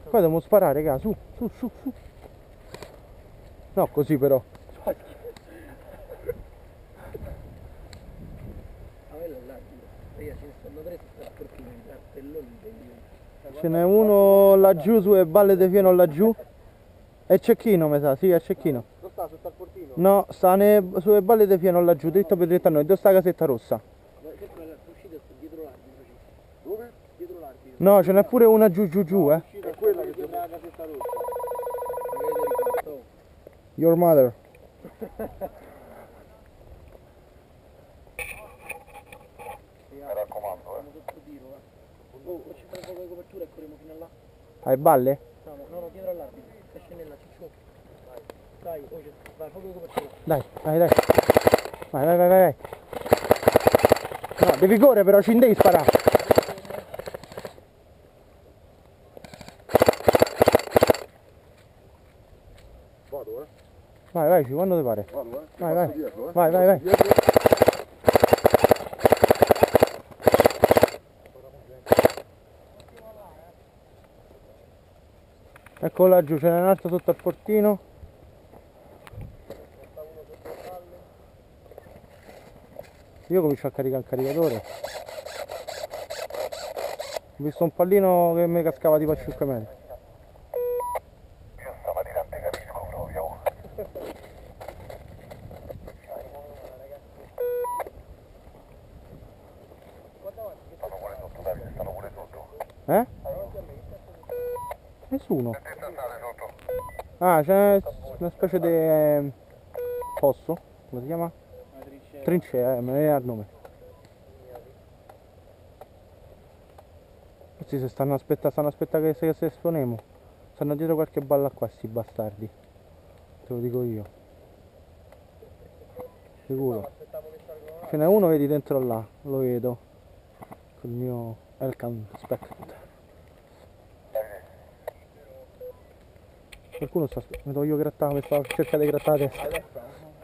Qua dobbiamo sparare, raga, su, su, su, su. No, così però. Ce n'è uno laggiù sulle balle di fieno laggiù. È cecchino, mi sa, sì, è cecchino. Non sta sotto al portino? No, sta sulle balle di fieno laggiù, dritto per dritto a noi, dove sta la casetta rossa? Dietro l'arbitro. Dove? Dietro l'arbitro. No, ce n'è pure una giù giù giù, eh. È quella che sembra la casetta rossa. Your mother. Mi raccomando, Oh, ci fai poco di copertura e corriamo fino a là. Hai balle? No, dietro all'arbitro. Esce nella cicciù. Dai, vai, poco di copertura. Dai, vai, dai. Vai, vai, vai, vai. No, devi correre però, ci devi sparare. Vado, Vai, vai, quando ti pare. Vado, Vai, vai. Dietro, Vai, vai, vai. Dietro. Ecco laggiù, ce n'è un altro sotto al portino. Io comincio a caricare il caricatore. Ho visto un pallino che mi cascava tipo a 5 metri. Io stamattina non ti capisco proprio. Stanno pure sotto, Davide, stanno pure sotto. Eh? Nessuno. Senti statale sotto. Ah, c'è una specie di fosso, come si chiama? Trincea, me ne viene il nome. Questi si stanno aspettando che si esponemo. Stanno dietro qualche balla qua, sti bastardi. Te lo dico io. Sicuro. Ce n'è uno, vedi, dentro là, lo vedo. Col mio Elkan Spectre. Qualcuno sta mi devo io grattare, mi sto cercando di grattare la testa.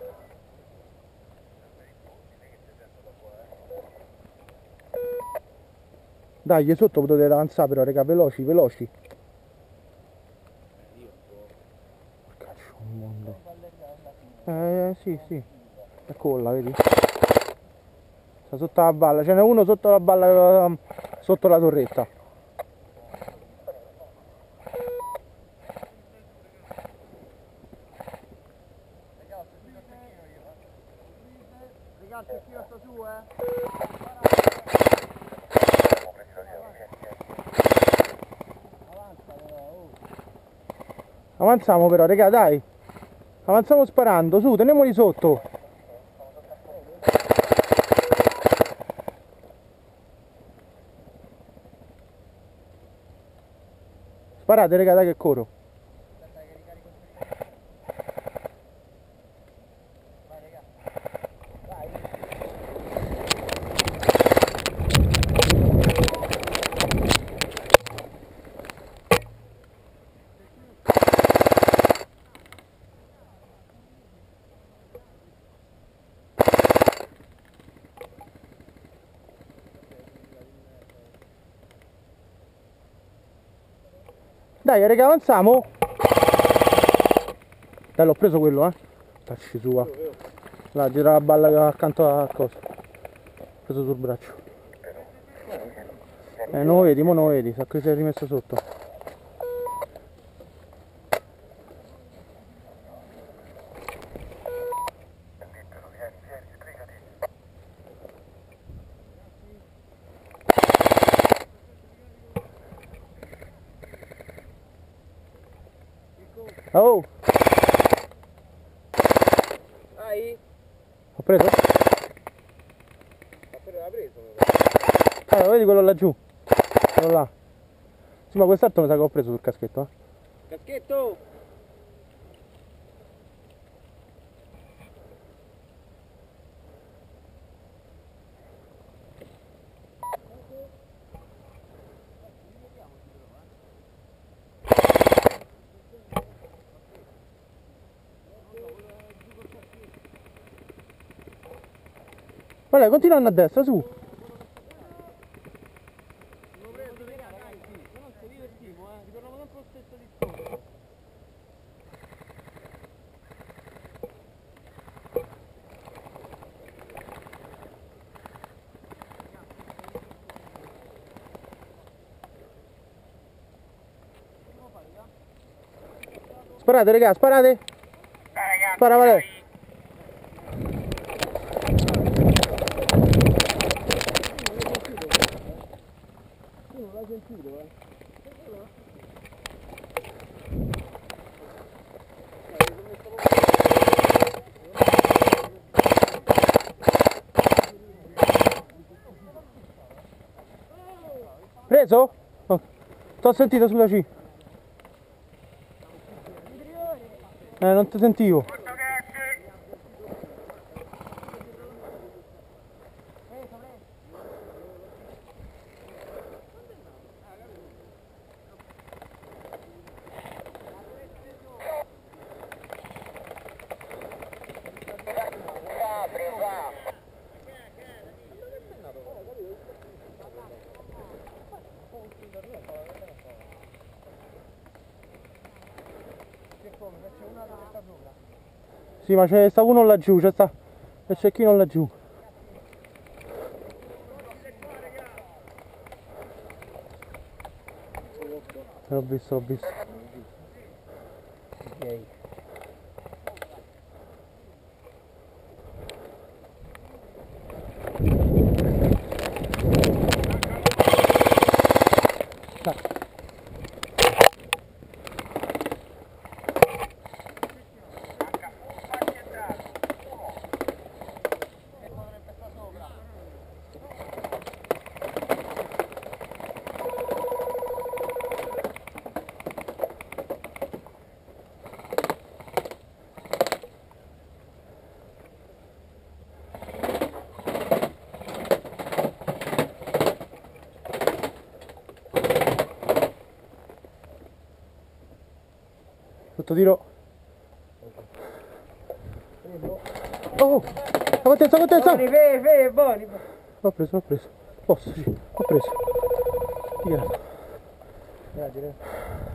Dai, sotto potete avanzare però, raga, veloci, veloci. Caccio un mondo. Sì, sì. Ecco là, vedi? Sta sotto la balla, ce n'è uno sotto la balla, sotto la torretta. Raga, il cecchino sta su, Avanziamo però, raga, dai. Avanziamo sparando, su, teniamoli sotto. Sparate, raga, dai che corro. Dai, raga, avanziamo. Dai, l'ho preso quello, Tacci sua. Là, dietro la balla accanto a cosa. L'ho preso sul braccio. Non lo vedi, mo non lo vedi, sa che si è rimesso sotto. Oh! Ho preso? L'ha preso? Allora, vedi quello laggiù? Quello là. Sì, ma quest'altro mi sa che ho preso sul caschetto, Caschetto! Guarda, continuano a destra, su. divertimo, ritorniamo sempre allo stesso discorso. Sparate raga, sparate! Spara Vale! Tu non l'hai sentito, Preso? Oh, t'ho sentito sulla C. Non ti sentivo. Sì, ma c'è sta uno laggiù, c'è sta il cecchino laggiù. L'ho visto, l'ho visto. Ok. Sotto tiro. Oh! Sta contento! Buoni. L'ho preso. Posso, sì, l'ho preso. Tira. Grazie.